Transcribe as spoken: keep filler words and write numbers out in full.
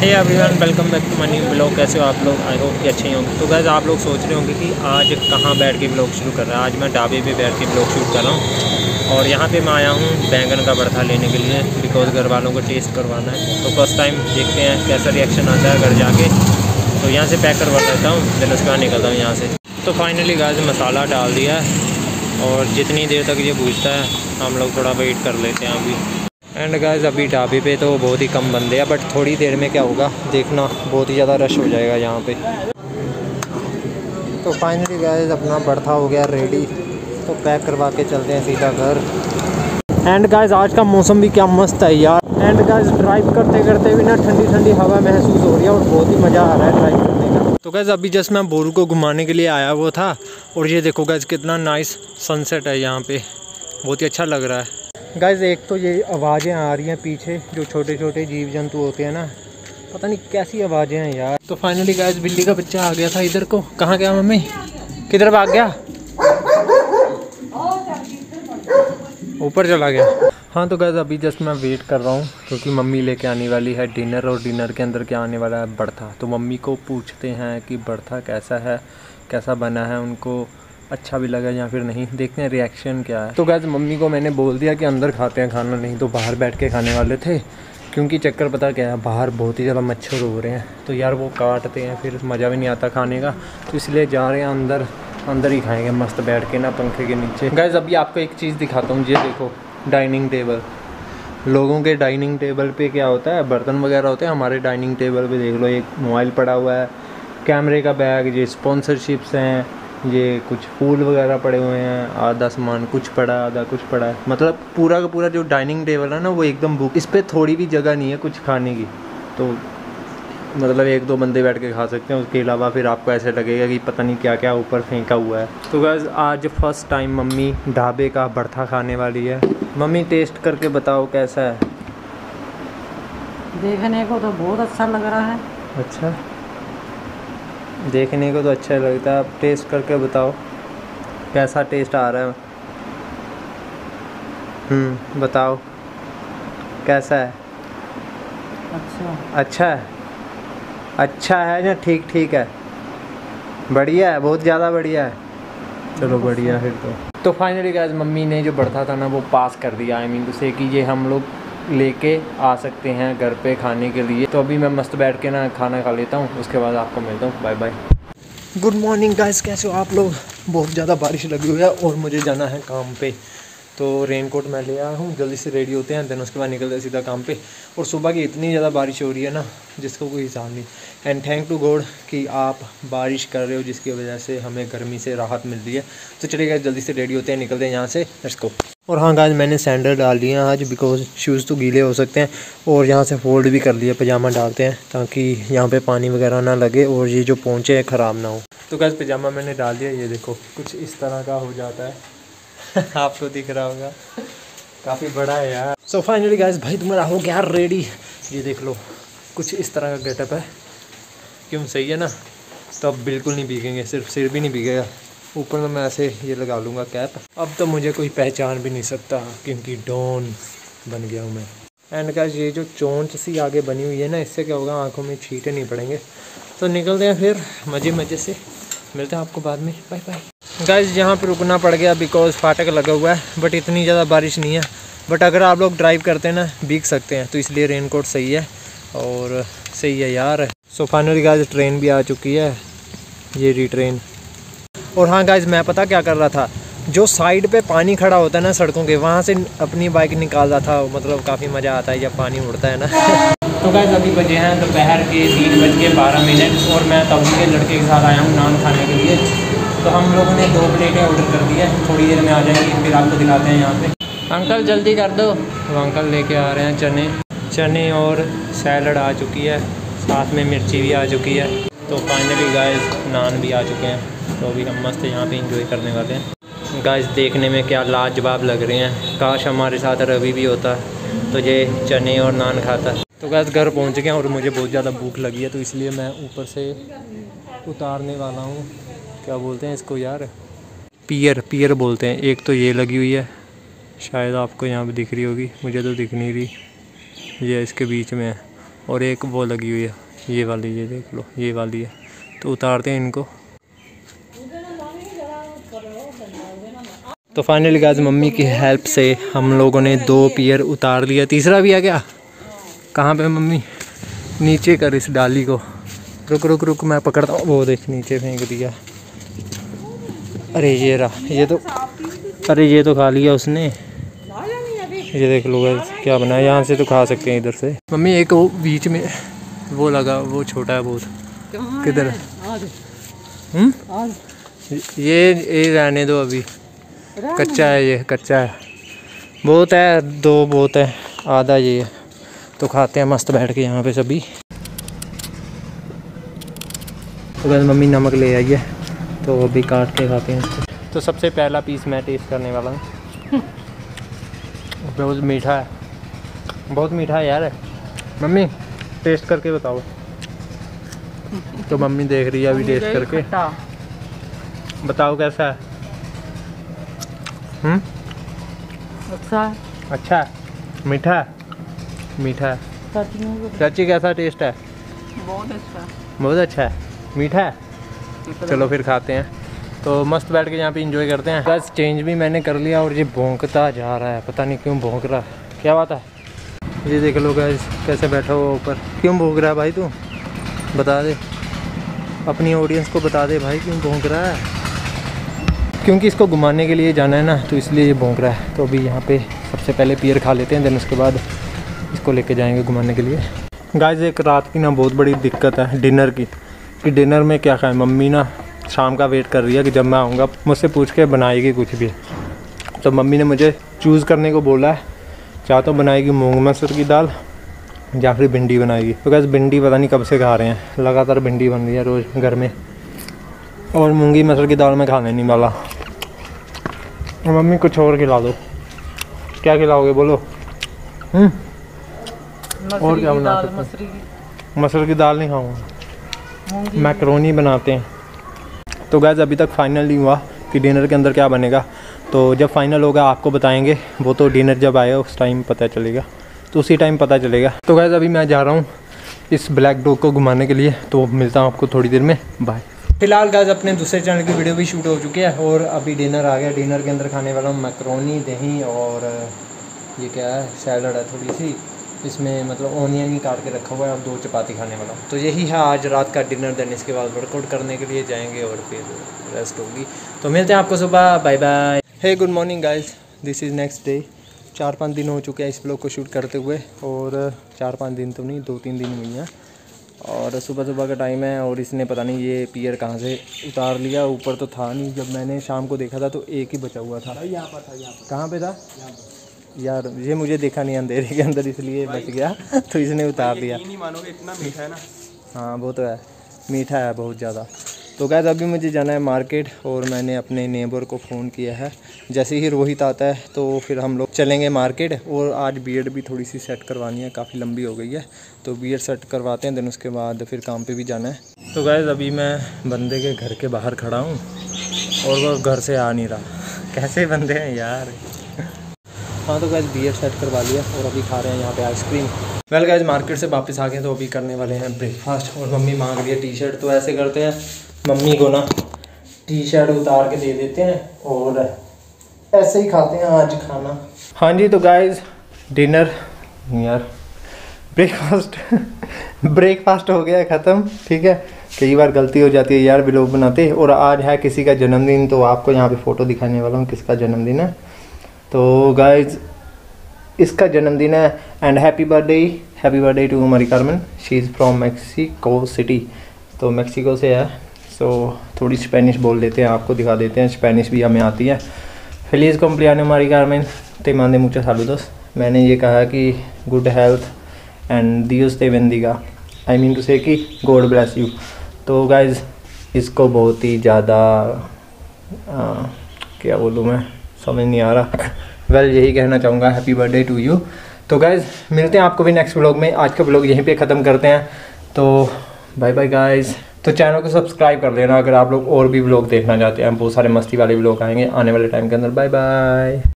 Hey everyone, welcome back to money blog. कैसे हो आप लोग? आई होप कि अच्छे ही होंगे। तो गाइस आप लोग सोच रहे होंगे कि आज कहाँ बैठ के ब्लॉग शुरू कर रहा है। आज मैं ढाबे पे बैठ के ब्लॉग शूट कर रहा हूँ और यहाँ पे मैं आया हूँ बैंगन का भरता लेने के लिए, बिकॉज घर वालों को टेस्ट करवाना है। तो फर्स्ट टाइम देखते हैं कैसा रिएक्शन आता है घर जाके। तो यहाँ से पैक करवा लेता हूँ, देन उसके बाद निकलता हूँ यहाँ से। तो फाइनली गाइस मसाला डाल दिया है और जितनी देर तक ये भूजता है हम लोग थोड़ा वेट कर लेते हैं अभी। एंड गाइस अभी ढाबे पे तो बहुत ही कम बंदे हैं, बट थोड़ी देर में क्या होगा देखना, बहुत ही ज़्यादा रश हो जाएगा यहाँ पे। तो फाइनली गाइस अपना भरता हो गया रेडी, तो पैक करवा के चलते हैं सीधा घर। एंड गाइस आज का मौसम भी क्या मस्त है यार। एंड गाइस ड्राइव करते करते भी ना ठंडी ठंडी हवा महसूस हो रही है और बहुत ही मज़ा आ रहा है ड्राइव करने का। तो गाइस अभी जस्ट मैं बोरू को घुमाने के लिए आया हुआ था और ये देखो गाइस कितना नाइस सनसेट है यहाँ पे, बहुत ही अच्छा लग रहा है। गाइस एक तो ये आवाज़ें आ रही हैं पीछे, जो छोटे छोटे जीव जंतु होते हैं ना, पता नहीं कैसी आवाज़ें हैं यार। तो फाइनली गाइस बिल्ली का बच्चा आ गया था इधर को। कहाँ गया मम्मी? किधर भाग गया? ऊपर चला गया। हाँ तो गाइस अभी जस्ट मैं वेट कर रहा हूँ क्योंकि मम्मी लेके आने वाली है डिनर, और डिनर के अंदर क्या आने वाला है, भरता। तो मम्मी को पूछते हैं कि भरता कैसा है, कैसा बना है, उनको अच्छा भी लगा या फिर नहीं, देखते हैं रिएक्शन क्या है। तो गाइस मम्मी को मैंने बोल दिया कि अंदर खाते हैं खाना, नहीं तो बाहर बैठ के खाने वाले थे, क्योंकि चक्कर पता क्या है, बाहर बहुत ही ज़्यादा मच्छर हो रहे हैं तो यार वो काटते हैं, फिर मज़ा भी नहीं आता खाने का। तो इसलिए जा रहे हैं अंदर, अंदर ही खाएंगे मस्त बैठ के ना पंखे के नीचे। गाइस अभी आपको एक चीज़ दिखाता हूँ, ये देखो डाइनिंग टेबल। लोगों के डाइनिंग टेबल पे क्या होता है, बर्तन वगैरह होते हैं, हमारे डाइनिंग टेबल पे देख लो एक मोबाइल पड़ा हुआ है, कैमरे का बैग, ये स्पॉन्सरशिप्स हैं, ये कुछ फूल वगैरह पड़े हुए हैं, आधा सामान कुछ पड़ा आधा कुछ पड़ा है। मतलब पूरा का पूरा जो डाइनिंग टेबल है ना वो एकदम बुक, इस पर थोड़ी भी जगह नहीं है कुछ खाने की। तो मतलब एक दो बंदे बैठ के खा सकते हैं, उसके अलावा फिर आपको ऐसे लगेगा कि पता नहीं क्या क्या ऊपर फेंका हुआ है। तो गाइस आज फर्स्ट टाइम मम्मी ढाबे का भरता खाने वाली है। मम्मी टेस्ट करके बताओ कैसा है। देखने को तो बहुत अच्छा लग रहा है। अच्छा, देखने को तो अच्छा लगता है, आप टेस्ट करके बताओ कैसा टेस्ट आ रहा है। हम्म बताओ कैसा है। अच्छा अच्छा है, अच्छा है ना, ठीक ठीक है, बढ़िया है, बहुत ज़्यादा बढ़िया है। चलो बढ़िया फिर तो। तो फाइनली गाइस मम्मी ने जो भरता था ना वो पास कर दिया, आई मीन टू से कि ये हम लोग लेके आ सकते हैं घर पे खाने के लिए। तो अभी मैं मस्त बैठ के ना खाना खा लेता हूँ, उसके बाद आपको मिलता हूँ। Bye bye. Good morning guys, कैसे हो आप लोग? बहुत ज़्यादा बारिश लगी हुई है और मुझे जाना है काम पे, तो रेनकोट मैं ले आया हूँ। जल्दी से रेडी होते हैं, देन उसके बाद निकलते हैं सीधा काम पे। और सुबह की इतनी ज़्यादा बारिश हो रही है ना जिसको कोई हिसाब नहीं। एंड थैंक टू गॉड कि आप बारिश कर रहे हो, जिसकी वजह से हमें गर्मी से राहत मिल रही है। तो चलिए गाइस जल्दी से रेडी होते हैं, निकलते हैं यहाँ से, लेट्स गो। और हाँ गाइस मैंने सैंडल डाल लिए हैं आज, बिकॉज शूज़ तो गीले हो सकते हैं। और यहाँ से फोल्ड भी कर लिया, पजामा डालते हैं ताकि यहाँ पे पानी वगैरह ना लगे और ये जो पोंचे हैं ख़राब ना हो। तो गाइस पजामा मैंने डाल दिया, ये देखो कुछ इस तरह का हो जाता है आपको दिख रहा होगा, काफ़ी बड़ा है यार। सो फाइनली गाइस भाई तुम्हारा हो गया रेडी, ये देख लो कुछ इस तरह का गेटअप है। क्यों सही है ना? तो अब बिल्कुल नहीं भीगेंगे, सिर्फ सिर भी नहीं भीगेगा, ऊपर में मैं ऐसे ये लगा लूँगा कैप। अब तो मुझे कोई पहचान भी नहीं सकता क्योंकि डॉन बन गया हूँ मैं। एंड गाइस ये जो चोंच सी आगे बनी हुई है ना, इससे क्या होगा, आँखों में छींटे नहीं पड़ेंगे। तो निकलते हैं फिर मज़े मज़े से, मिलते हैं आपको बाद में, बाय बाय। गाइस यहाँ पे रुकना पड़ गया बिकॉज फाटक लगा हुआ है, बट इतनी ज़्यादा बारिश नहीं है। बट अगर आप लोग ड्राइव करते हैं ना भीग सकते हैं, तो इसलिए रेनकोट सही है और सही है यार। सो फाइनली गाइस ट्रेन भी आ चुकी है, ये री ट्रेन। और हाँ गाइस मैं पता क्या कर रहा था, जो साइड पे पानी खड़ा होता है ना सड़कों के, वहाँ से अपनी बाइक निकाल रहा था। मतलब काफ़ी मज़ा आता है जब पानी उड़ता है ना तो गाइस अभी बजे हैं दोपहर के तीन बज के बारह मिनट और मैं तभी के लड़के के साथ आया हूँ नान खाने के लिए। तो हम लोगों ने दो प्लेटें ऑर्डर कर दी है, थोड़ी देर में आ जाएंगी, फिर आपको दिखाते हैं यहाँ पे। अंकल जल्दी कर दो। तो अंकल लेके आ रहे हैं चने चने और सैलड आ चुकी है, साथ में मिर्ची भी आ चुकी है। तो फाइनली गाइस नान भी आ चुके हैं, तो अभी हम मस्त यहाँ पे इंजॉय करने वाले हैं। गाइस देखने में क्या लाजवाब लग रहे हैं, काश हमारे साथ रवि भी होता तो ये चने और नान खाता। तो गाइस घर पहुँच गए और मुझे बहुत ज़्यादा भूख लगी है, तो इसलिए मैं ऊपर से उतारने वाला हूँ, क्या बोलते हैं इसको यार, पियर पियर बोलते हैं। एक तो ये लगी हुई है, शायद आपको यहाँ पे दिख रही होगी, मुझे तो दिख नहीं रही, ये इसके बीच में है। और एक वो लगी हुई है, ये वाली, ये देख लो, ये वाली है। तो उतारते हैं इनको। तो फाइनली गाइस मम्मी की हेल्प से हम लोगों ने दो पियर उतार लिया। तीसरा भी है क्या? कहाँ पे मम्मी? नीचे कर इस डाली को। रुक रुक रुक मैं पकड़ता हूँ। वो देख नीचे फेंक दिया। अरे ये रहा, ये तो, अरे ये तो खा लिया उसने। ये देख लो गाइस क्या बना है। यहाँ से तो खा सकते हैं इधर से। मम्मी एक वो बीच में वो लगा, वो छोटा है बहुत। किधर है? हम्म ये ये रहने दो अभी, कच्चा है, ये कच्चा है। बहुत है, दो बहुत है, आधा ये है। तो खाते हैं मस्त बैठ के यहाँ पे सभी। तो बस मम्मी नमक ले आई है, तो अभी काट के खाते हैं इसको। तो सबसे पहला पीस मैं टेस्ट करने वाला हूँ। बहुत मीठा है, बहुत मीठा है यार। मम्मी टेस्ट करके बताओ। तो मम्मी देख रही है अभी टेस्ट करके, बताओ कैसा है। हम्म अच्छा है। अच्छा है, मीठा है, मीठा है। चाची कैसा टेस्ट है? बहुत अच्छा है। बहुत अच्छा है, मीठा है। चलो फिर खाते हैं। तो मस्त बैठ के यहाँ पे एंजॉय करते हैं। बस चेंज भी मैंने कर लिया और ये भौंकता जा रहा है, पता नहीं क्यों भौंक रहा है, क्या बात है। ये देख लो गाइस कैसे बैठा हुआ ऊपर। क्यों भौंक रहा है भाई तू? बता दे, अपनी ऑडियंस को बता दे भाई क्यों भौंक रहा है। क्योंकि इसको घुमाने के लिए जाना है ना, तो इसलिए ये भौंक रहा है। तो अभी यहाँ पे सबसे पहले पियर खा लेते हैं, देन उसके बाद इसको लेके जाएंगे घुमाने के लिए। गाइस एक रात की ना बहुत बड़ी दिक्कत है डिनर की, कि डिनर में क्या खाएं। मम्मी ना शाम का वेट कर रही है कि जब मैं आऊँगा मुझसे पूछ के बनाएगी कुछ भी। तो मम्मी ने मुझे चूज़ करने को बोला है, चाहे तो बनाएगी मूंग मसूर की दाल या फिर भिंडी बनाएगी। तो गाइस भिंडी पता नहीं कब से खा रहे हैं, लगातार भिंडी बन रही है रोज़ घर में, और मूंगी मसूर की दाल में खाने नहीं वाला। मम्मी कुछ और खिला दो। क्या खिलाओगे बोलो? हम्म और क्या बना सकते? मसूरी की मसूर की दाल नहीं खाऊंगा, मैकरोनी बनाते हैं। तो गाइस अभी तक फाइनल नहीं हुआ कि डिनर के अंदर क्या बनेगा। तो जब फाइनल होगा आपको बताएंगे, वो तो डिनर जब आएगा उस टाइम पता चलेगा, तो उसी टाइम पता चलेगा। तो गाइस अभी मैं जा रहा हूँ इस ब्लैक डॉग को घुमाने के लिए, तो मिलता हूँ आपको थोड़ी देर में, बाय। फिलहाल गाइस अपने दूसरे चैनल की वीडियो भी शूट हो चुकी है और अभी डिनर आ गया। डिनर के अंदर खाने वाला हूँ मैकरोनी, दही और ये क्या है, सैलड है थोड़ी सी, इसमें मतलब ओनियन ही काट के रखा हुआ है, और दो चपाती खाने वाला हूँ। तो यही है आज रात का डिनर। देन इसके बाद वर्कआउट करने के लिए जाएंगे और फिर रेस्ट होगी। तो मिलते हैं आपको सुबह, bye bye. Hey good morning guys, this is next day. चार पाँच दिन हो चुके हैं इस ब्लॉग को शूट करते हुए, और चार पाँच दिन तो नहीं, दो तीन दिन हुई हैं। और सुबह सुबह का टाइम है और इसने पता नहीं ये पियर कहाँ से उतार लिया। ऊपर तो था नहीं, जब मैंने शाम को देखा था तो एक ही बचा हुआ था। यहाँ पर था, यहाँ पर। कहाँ पे था यार? ये मुझे देखा नहीं अंधेरे के अंदर, इसलिए बच गया। तो इसने उतार दिया। नहीं मानोगे इतना मीठा है ना। हाँ वो तो है, मीठा है बहुत ज़्यादा। तो गाइस अभी मुझे जाना है मार्केट, और मैंने अपने नेबर को फ़ोन किया है। जैसे ही रोहित आता है तो फिर हम लोग चलेंगे मार्केट। और आज बियर्ड भी थोड़ी सी सेट करवानी है, काफ़ी लंबी हो गई है, तो बियर्ड सेट करवाते हैं। दिन उसके बाद फिर काम पे भी जाना है। तो गाइस अभी मैं बंदे के घर के बाहर खड़ा हूँ और वो घर से आ नहीं रहा। कैसे बंदे हैं यार। हाँ तो गाइस बियर्ड सेट करवा लिया और अभी खा रहे हैं यहाँ पे आइसक्रीम। वेल गाइस मार्केट से वापस आ गए, तो अभी करने वाले हैं ब्रेकफास्ट। और मम्मी मांग रही है टी शर्ट, तो ऐसे करते हैं, मम्मी को ना टी शर्ट उतार के दे देते हैं और ऐसे ही खाते हैं आज खाना। हाँ जी तो गाइस डिनर यार ब्रेकफास्ट ब्रेकफास्ट हो गया ख़त्म। ठीक है, कई बार गलती हो जाती है यार व्लॉग बनाते। और आज है किसी का जन्मदिन, तो आपको यहाँ पे फ़ोटो दिखाने वाला हूँ किसका जन्मदिन है। तो गाइस इसका जन्मदिन है, and happy birthday, happy birthday to Mari Carmen. She is from Mexico City, तो मैक्सिको से है। सो so, थोड़ी स्पेनिश बोल देते हैं, आपको दिखा देते हैं, स्पेनिश भी हमें आती है। फेलिज cumpleaños मरी कार्मेन, ते मांदे मुझे सालूदोस। मैंने ये कहा कि गुड हेल्थ एंड दियोस ते बेंदिगा, आई मीन टू से कि गॉड ब्लेस यू। तो गाइज इसको बहुत ही ज़्यादा क्या बोलूँ मैं, समझ नहीं आ रहा। वेल well, यही कहना चाहूँगा, हैप्पी बर्थडे टू यू। तो गाइज मिलते हैं आपको भी नेक्स्ट व्लॉग में। आज का व्लॉग यहीं पे ख़त्म करते हैं, तो बाय बाय गाइज। तो चैनल को सब्सक्राइब कर लेना अगर आप लोग और भी व्लॉग देखना चाहते हैं। बहुत सारे मस्ती वाले व्लॉग आएंगे आने वाले टाइम के अंदर। Bye bye.